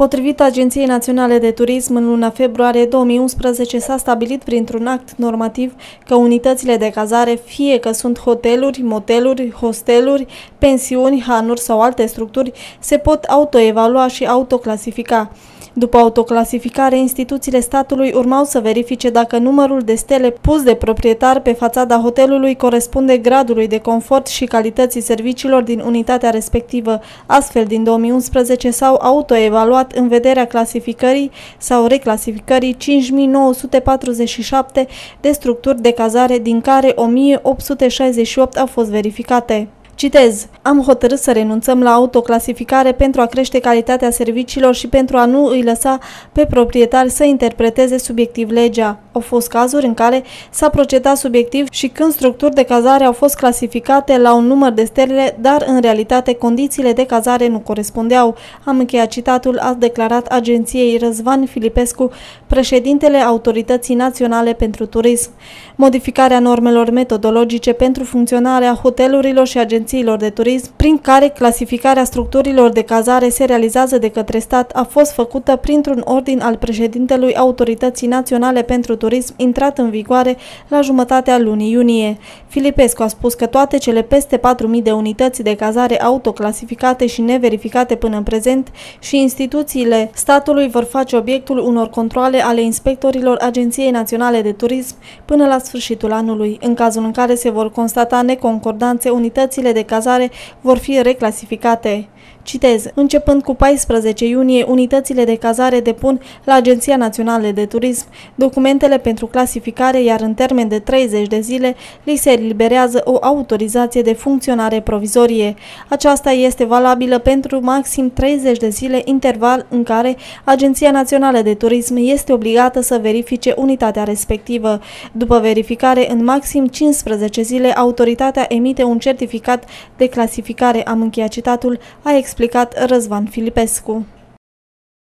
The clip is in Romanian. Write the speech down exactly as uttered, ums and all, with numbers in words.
Potrivit Agenției Naționale de Turism, în luna februarie două mii unsprezece s-a stabilit printr-un act normativ că unitățile de cazare, fie că sunt hoteluri, moteluri, hosteluri, pensiuni, hanuri sau alte structuri, se pot autoevalua și autoclasifica. După autoclasificare, instituțiile statului urmau să verifice dacă numărul de stele pus de proprietar pe fațada hotelului corespunde gradului de confort și calității serviciilor din unitatea respectivă. Astfel, din două mii unsprezece s-au autoevaluat în vederea clasificării sau reclasificării cinci mii nouă sute patruzeci și șapte de structuri de cazare, din care o mie opt sute șaizeci și opt au fost verificate. Citez: am hotărât să renunțăm la autoclasificare pentru a crește calitatea serviciilor și pentru a nu îi lăsa pe proprietari să interpreteze subiectiv legea. Au fost cazuri în care s-a procedat subiectiv și când structuri de cazare au fost clasificate la un număr de stele, dar în realitate condițiile de cazare nu corespundeau. Am încheiat citatul, a declarat agenției Răzvan Filipescu, președintele Autorității Naționale pentru Turism. Modificarea normelor metodologice pentru funcționarea hotelurilor și agențiilor de turism, prin care clasificarea structurilor de cazare se realizează de către stat, a fost făcută printr-un ordin al președintelui Autorității Naționale pentru Turism, intrat în vigoare la jumătatea lunii iunie. Filipescu a spus că toate cele peste patru mii de unități de cazare autoclasificate și neverificate până în prezent și instituțiile statului vor face obiectul unor controale ale inspectorilor Agenției Naționale de Turism până la sfârșitul anului. În cazul în care se vor constata neconcordanțe, unitățile de cazare vor fi reclasificate. Citez: începând cu paisprezece iunie, unitățile de cazare depun la Agenția Națională de Turism documentele pentru clasificare, iar în termen de treizeci de zile li se eliberează o autorizație de funcționare provizorie. Aceasta este valabilă pentru maxim treizeci de zile, interval în care Agenția Națională de Turism este obligată să verifice unitatea respectivă. După verificare, în maxim cincisprezece zile, autoritatea emite un certificat de clasificare. Am încheiat citatul, a explicat Răzvan Filipescu.